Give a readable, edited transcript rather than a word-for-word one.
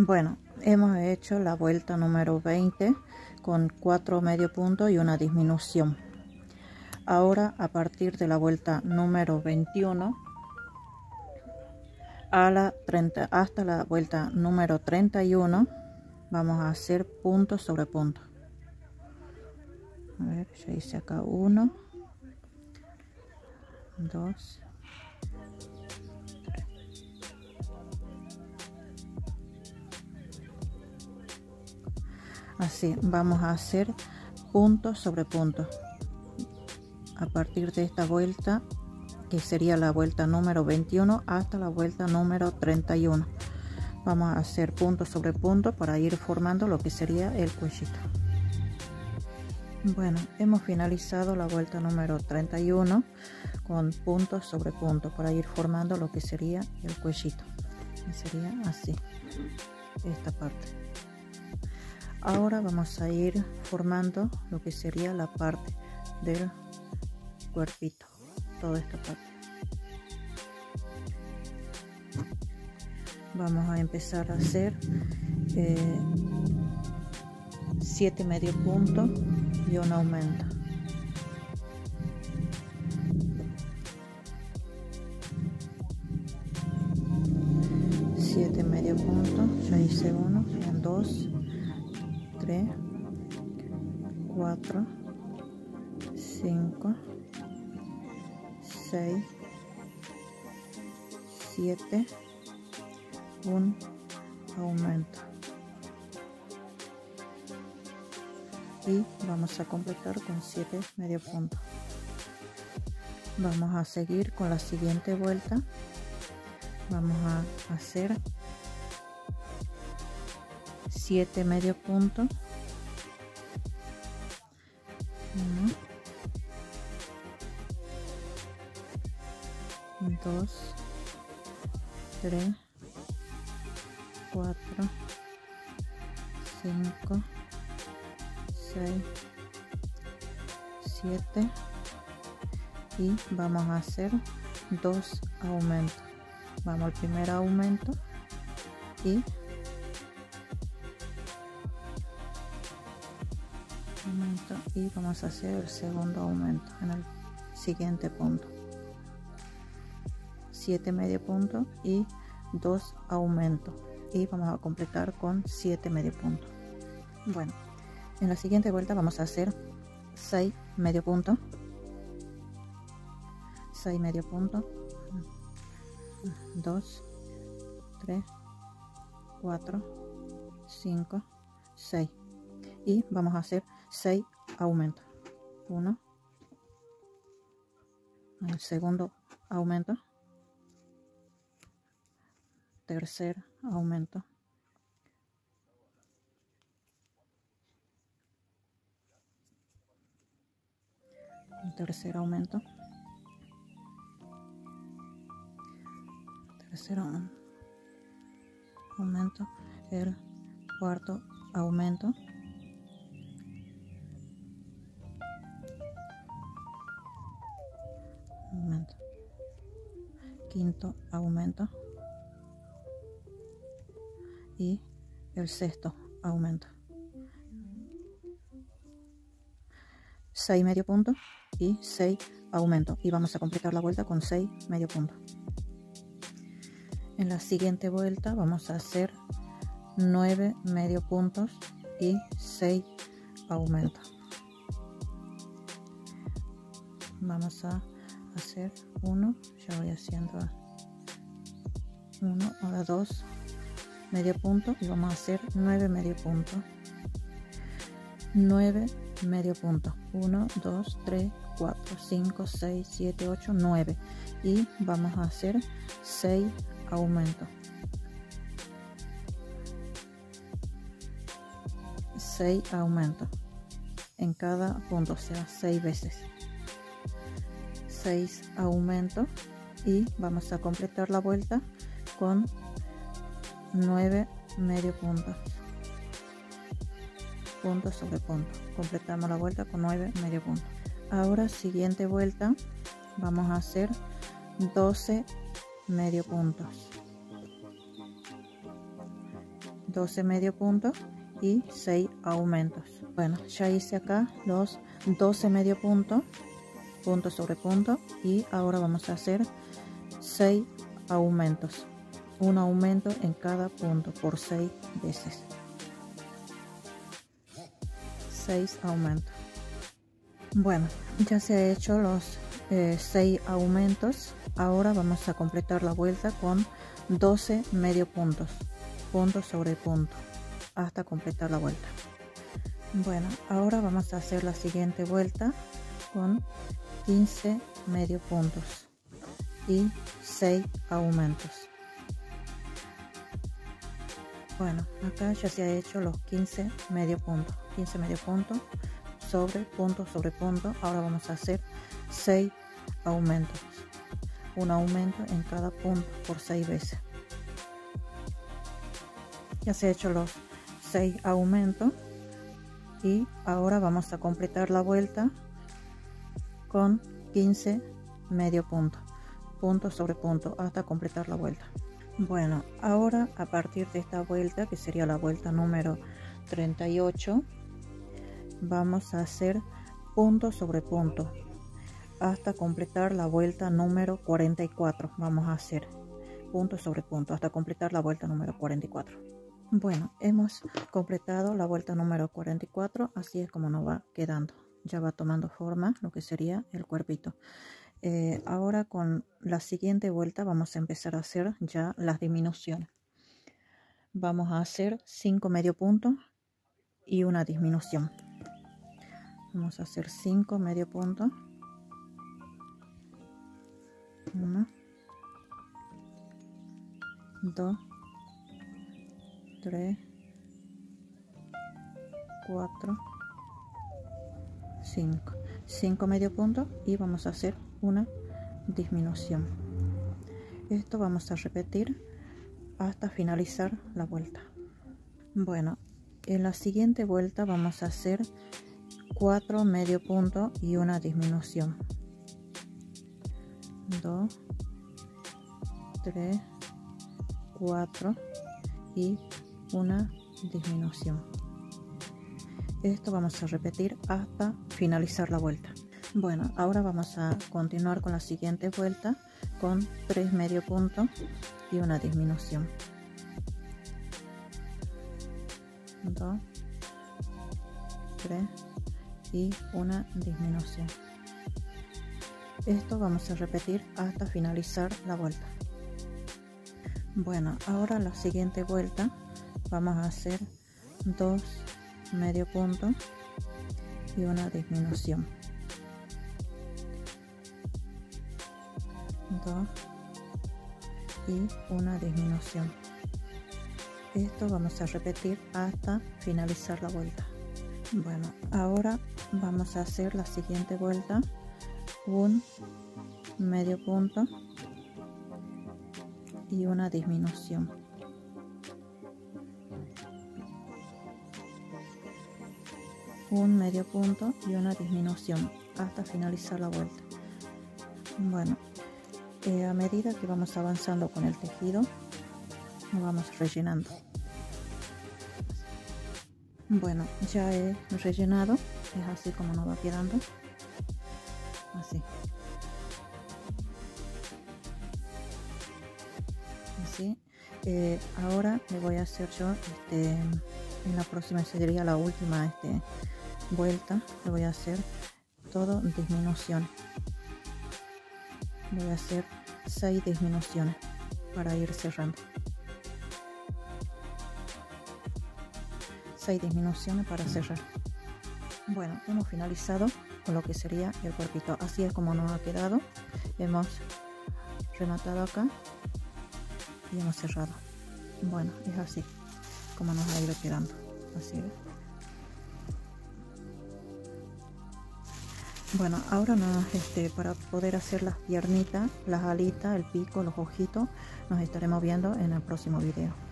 Bueno, hemos hecho la vuelta número 20 con 4 medio puntos y una disminución. Ahora, a partir de la vuelta número 21 hasta la vuelta número 31, vamos a hacer punto sobre punto. A ver, ya hice acá 1, 2, 3. Así vamos a hacer punto sobre punto a partir de esta vuelta, que sería la vuelta número 21 hasta la vuelta número 31. Vamos a hacer punto sobre punto para ir formando lo que sería el cuellito. Bueno, hemos finalizado la vuelta número 31 con punto sobre punto para ir formando lo que sería el cuellito. Sería así, esta parte. Ahora vamos a ir formando lo que sería la parte del cuerpito, toda esta parte. Vamos a empezar a hacer 7 medio puntos y un aumento. Siete medio puntos, ya hice uno, serían 2, 3, 4, 5, 6, 7, un aumento, y vamos a completar con 7 medio puntos. Vamos a seguir con la siguiente vuelta. Vamos a hacer 7 medio puntos, 1, 2, 3, 4, 5, 6, 7, y vamos a hacer 2 aumentos. Vamos al primer aumento y vamos a hacer el segundo aumento en el siguiente punto. 7 medio puntos y 2 aumentos, y vamos a completar con 7 medio puntos. Bueno, en la siguiente vuelta vamos a hacer 6 medio puntos, 6 medio puntos, 2, 3, 4, 5, 6, y vamos a hacer 6 aumentos. 1, el segundo aumento, tercer aumento, tercer aumento, el cuarto aumento, quinto aumento y el sexto aumento. 6 medio puntos y 6 aumentos, y vamos a completar la vuelta con 6 medio puntos. En la siguiente vuelta vamos a hacer 9 medio puntos y 6 aumentos. Vamos a hacer 1, ya voy haciendo 1, ahora 2 medio punto, y vamos a hacer 9 medio puntos. 9 medio puntos, 1, 2, 3, 4, 5, 6, 7, 8, 9, y vamos a hacer 6 aumentos. 6 aumentos en cada punto, o sea, 6 veces. 6 aumentos, y vamos a completar la vuelta con 9 medio puntos, punto sobre punto. Completamos la vuelta con 9 medio puntos. Ahora, siguiente vuelta, vamos a hacer 12 medio puntos, 12 medio puntos y 6 aumentos. Bueno, ya hice acá los 12 medio puntos, punto sobre punto, y ahora vamos a hacer 6 aumentos, un aumento en cada punto por 6 veces. 6 aumentos. Bueno, ya se ha hecho los 6 aumentos. Ahora vamos a completar la vuelta con 12 medio puntos, punto sobre punto, hasta completar la vuelta. Bueno, ahora vamos a hacer la siguiente vuelta con 15 medio puntos y 6 aumentos. Bueno, acá ya se ha hecho los 15 medio puntos, 15 medio puntos sobre punto. Ahora vamos a hacer 6 aumentos, un aumento en cada punto por 6 veces. Ya se ha hecho los 6 aumentos y ahora vamos a completar la vuelta con 15 medio puntos, punto sobre punto, hasta completar la vuelta. Bueno, ahora a partir de esta vuelta, que sería la vuelta número 38, vamos a hacer punto sobre punto hasta completar la vuelta número 44. Vamos a hacer punto sobre punto hasta completar la vuelta número 44. Bueno, hemos completado la vuelta número 44, así es como nos va quedando. Ya va tomando forma lo que sería el cuerpito. Ahora con la siguiente vuelta vamos a empezar a hacer ya las disminuciones. Vamos a hacer 5 medio puntos y una disminución. Vamos a hacer 5 medio puntos, 1, 2, 3, 4, 5 medio puntos y vamos a hacer una disminución. Esto vamos a repetir hasta finalizar la vuelta. Bueno, en la siguiente vuelta vamos a hacer 4 medio puntos y una disminución. 2, 3, 4 y una disminución. Esto vamos a repetir hasta finalizar la vuelta. Bueno, ahora vamos a continuar con la siguiente vuelta con 3 medio puntos y una disminución. 2, 3 y una disminución. Esto vamos a repetir hasta finalizar la vuelta. Bueno, ahora la siguiente vuelta vamos a hacer 2 medio puntos y una disminución. 2 y una disminución. Esto vamos a repetir hasta finalizar la vuelta. Bueno, ahora vamos a hacer la siguiente vuelta, un medio punto y una disminución. Un medio punto y una disminución hasta finalizar la vuelta. Bueno, a medida que vamos avanzando con el tejido, lo vamos rellenando. Bueno, ya he rellenado, es así como nos va quedando, así. Así. Ahora le voy a hacer yo, en la próxima sería la última vuelta, le voy a hacer todo disminución. Voy a hacer 6 disminuciones para ir cerrando. 6 disminuciones para cerrar. Bueno, hemos finalizado con lo que sería el cuerpito. Así es como nos ha quedado. Hemos rematado acá y hemos cerrado. Bueno, es así como nos ha ido quedando. Así es. Bueno, ahora para poder hacer las piernitas, las alitas, el pico, los ojitos, nos estaremos viendo en el próximo video.